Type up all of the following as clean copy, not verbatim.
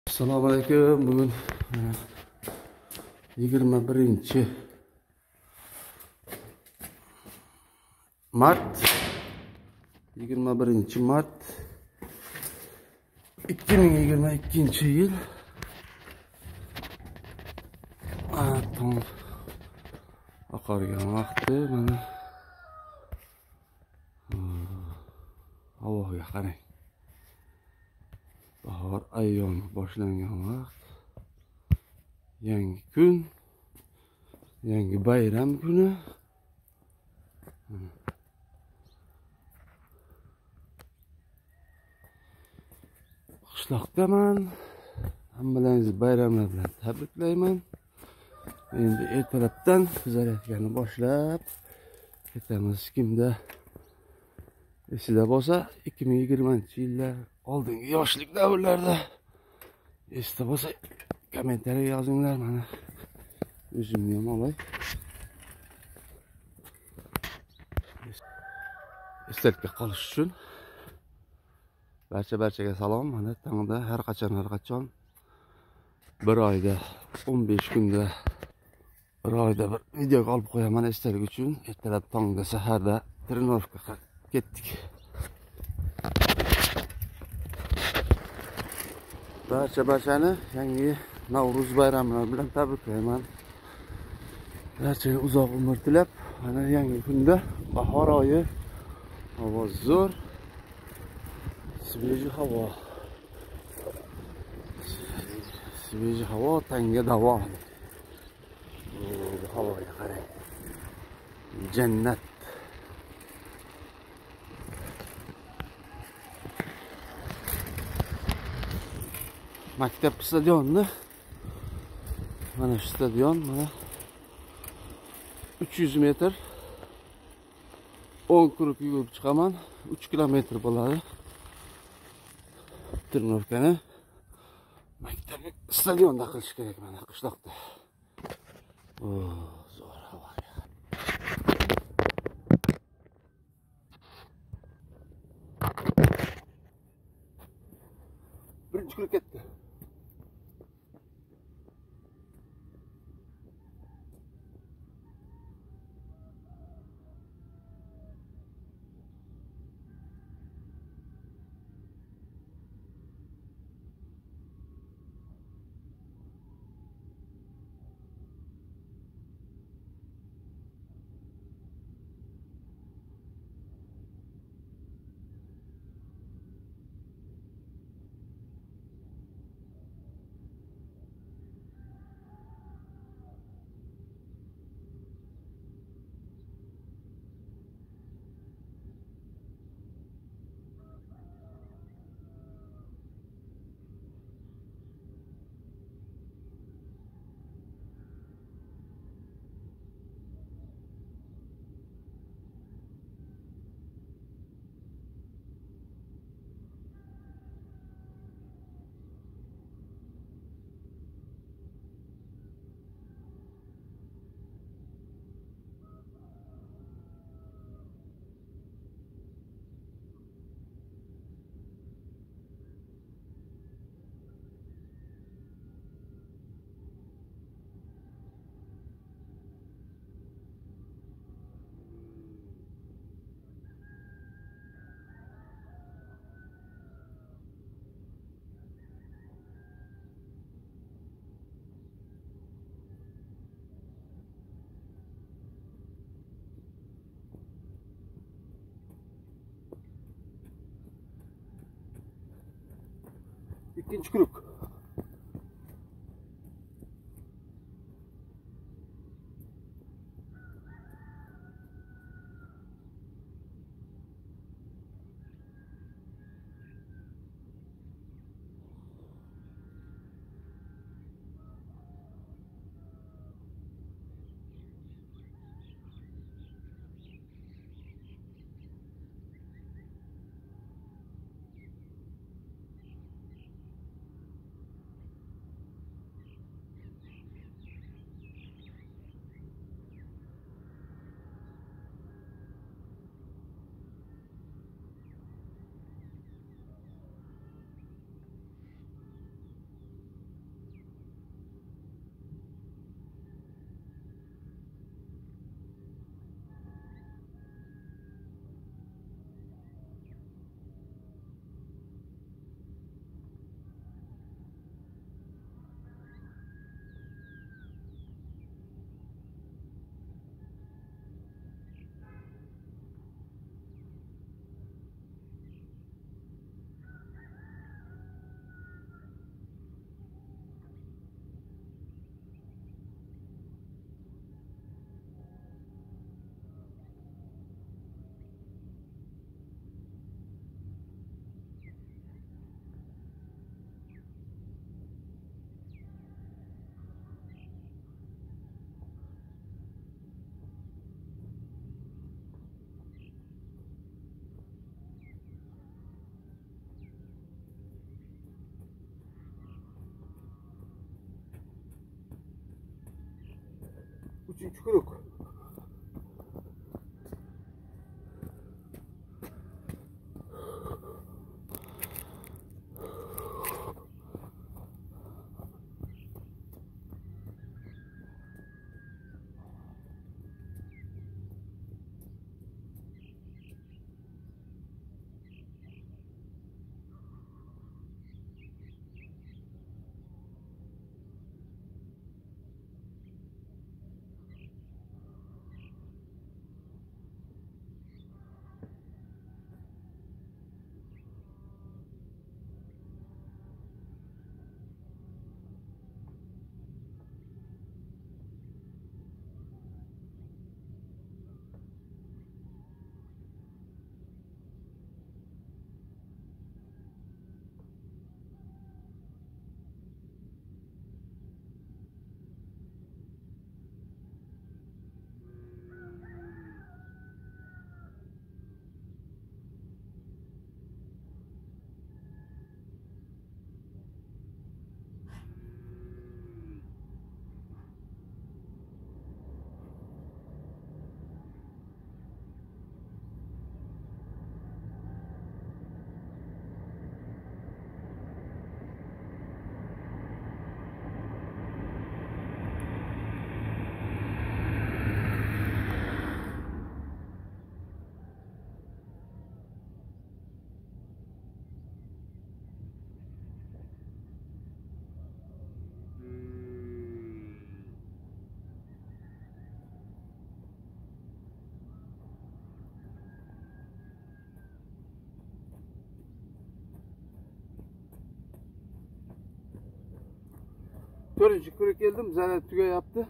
Assalomu alaykum. Bugun 21-mart 2022-yil. Tong oqargan vaqti mana havoga qarang. Bahor ayyomi boshlangan vaqt. Yangi kun, yangi bayram kuni. Qishloqdaman. Hammalarni bayramlar bilan tabriklayman. Endi ertalabdan kuzatishni boshlab ketamiz. Kimda esida bo'lsa 2020-yillar oldingi yoshlik davrlarida esda bo'lsa kommentariya yozinglar. Mana o'zimni ham olay. Esdalikka qolish uchun barchaga salom. Mana tangda har qachon bir oyda 15 kunda bir oyda bir video olib qo'yaman esdalik uchun. Ertalab tongda saharda trenirovkaga ketdik. Barchani yangi Navro'z bayramlari bilan tabriklayman. Barchaga uzoq umr tilab, mana yangi kunda bahor oyi, havo zo'r, svejiy havo, tanga davo. Bu havoga qarang. Jannat. Maktab stadionni, mana shu stadion, mana 300 metr 10 kuruk yugurib chiqaman. 3 kilometr bo'ladi. Trenirovkani maktab stadionda qilish kerak mana qishloqda. Zo'r havo. Birinchi kun ketdi. İkinci kuruk. Üçüncü kırık. Dördüncü kırık geldim. Zaten tüge yaptı.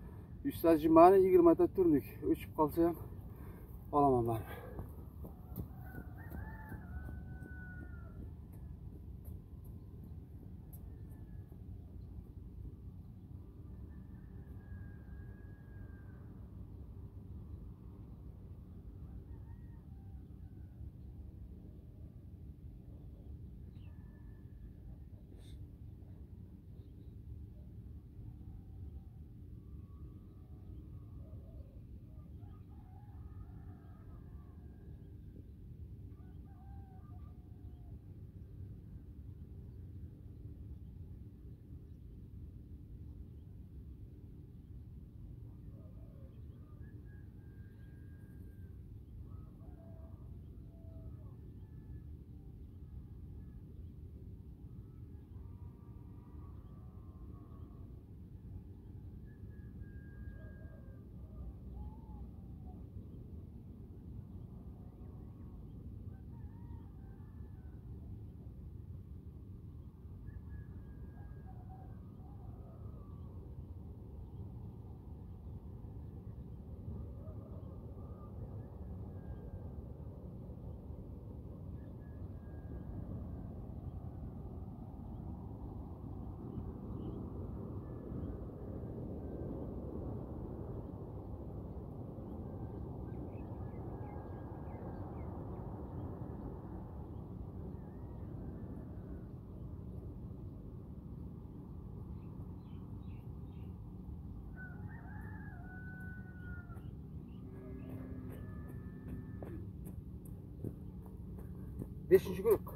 Üstel cimane 20 metre turnik. Uçup kalsa hem alamam ben. Beşinci kırık.